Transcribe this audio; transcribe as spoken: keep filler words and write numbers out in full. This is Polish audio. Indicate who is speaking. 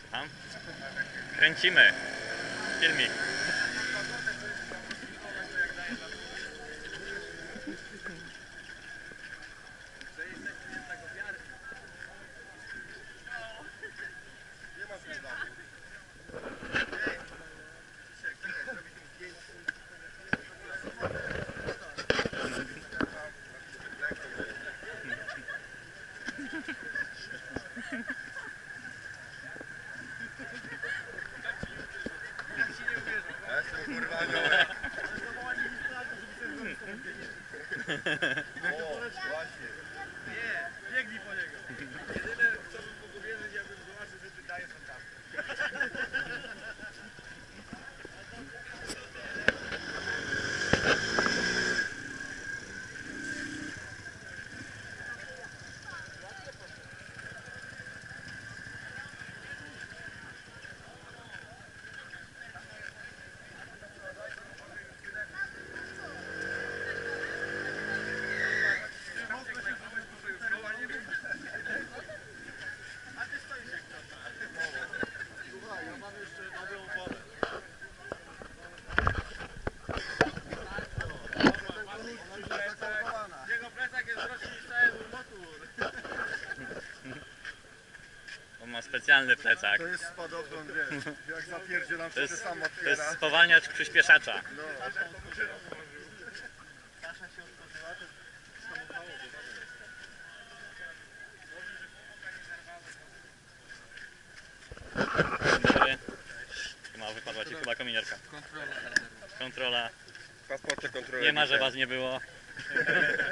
Speaker 1: Tam? Kręcimy filmik.
Speaker 2: O, właśnie. Nie, biegnij po niego. Jedyne co bym mógł wierzyć, jakbym zobaczył, że ty dajesz fantastę.
Speaker 1: On ma specjalny plecak.
Speaker 2: To jest spadochron, wiesz, jak zapierdzielam,
Speaker 1: To jest,
Speaker 2: sam
Speaker 1: to
Speaker 2: otwiera.
Speaker 1: jest spowalniacz przyspieszacza.
Speaker 2: No.
Speaker 1: Dobry. Ma, wypadła ci chyba kominiarka.
Speaker 2: Kontrola.
Speaker 1: Kontrola.
Speaker 2: Paszporcie kontroli.
Speaker 1: Nie ma, że was nie było.